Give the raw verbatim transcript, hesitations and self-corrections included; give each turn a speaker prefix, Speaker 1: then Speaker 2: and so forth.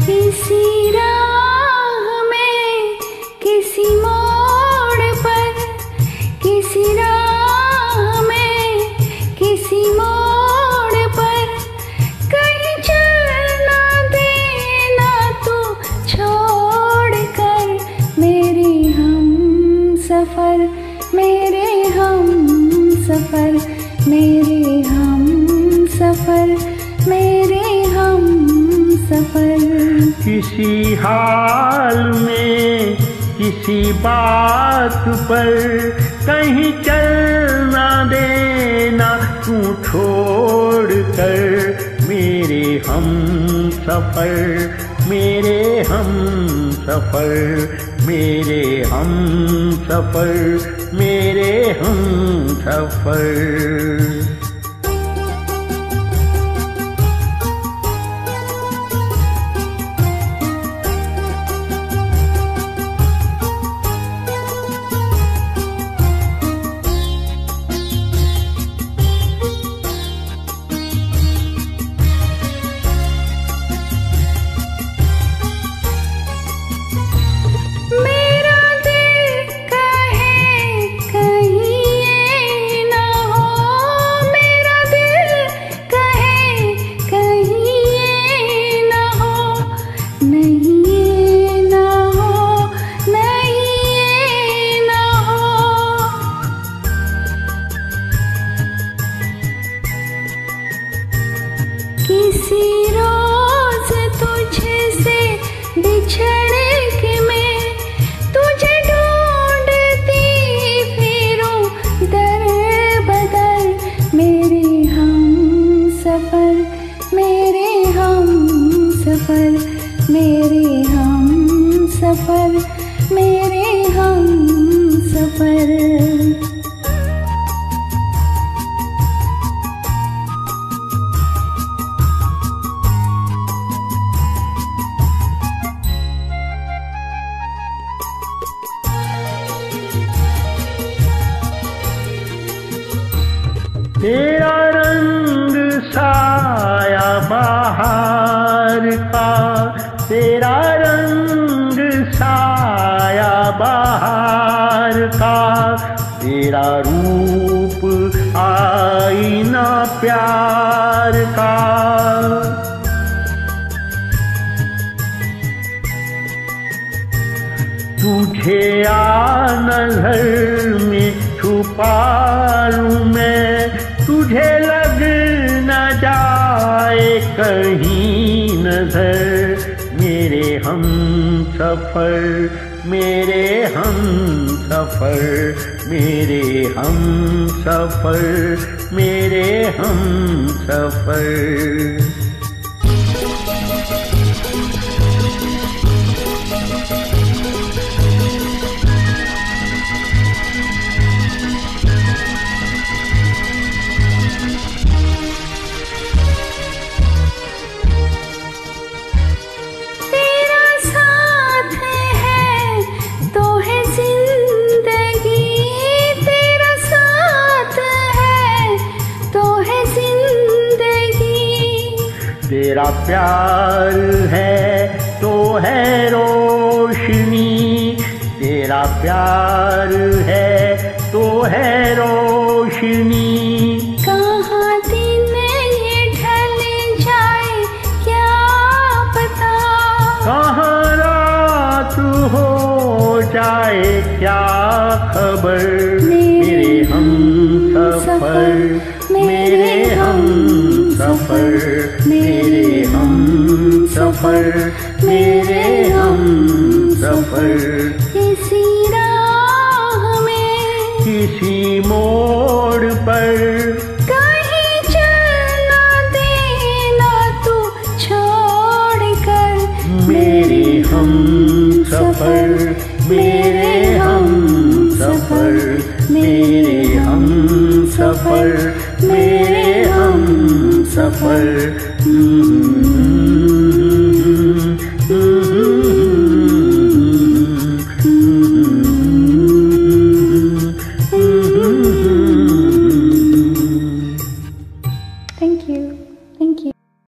Speaker 1: किसी राह में, किसी मोड़ पर, किसी राह में, किसी मोड़ पर, कहीं चलना देना तू छोड़ कर। मेरे हम सफर, मेरे हम सफर, मेरे हम सफर, मेरे हम सफर।
Speaker 2: किसी हाल में, किसी बात पर, कहीं चलना देना तू छोड़ कर। मेरे हम सफर, मेरे हम सफर, मेरे हम सफर, मेरे हम सफर।
Speaker 1: किसी रोज तुझसे बिछड़ के मैं तुझे ढूंढती फिरूं दर बदर। मेरे हम सफर, मेरे हम सफर, मेरे हम सफर, मेरे हम सफर।
Speaker 2: तेरा रंग साया बहार का, तेरा रंग साया बहार का, तेरा रूप आईना प्यार का। तुझे आ नजर में छुपा लूं मैं, तुझे लग न जाए कहीं नजर। मेरे हम सफर, मेरे हम सफर, मेरे हम सफर, मेरे हम सफर। तेरा प्यार है तो है रोशनी, तेरा प्यार है तो है रोशनी।
Speaker 1: कहाँ दिन ये ढल जाए क्या पता,
Speaker 2: कहाँ रात हो जाए क्या खबर। मेरे हम सफर, मेरे हम सफर, मेरे हम सफर, मेरे हम सफर।
Speaker 1: किसी राह में,
Speaker 2: किसी मोड़ पर,
Speaker 1: कहीं चलना देना तू छोड़ कर।
Speaker 2: मेरे हम सफर, मेरे हम सफर, मेरे हम सफर, मेरे हम सफर।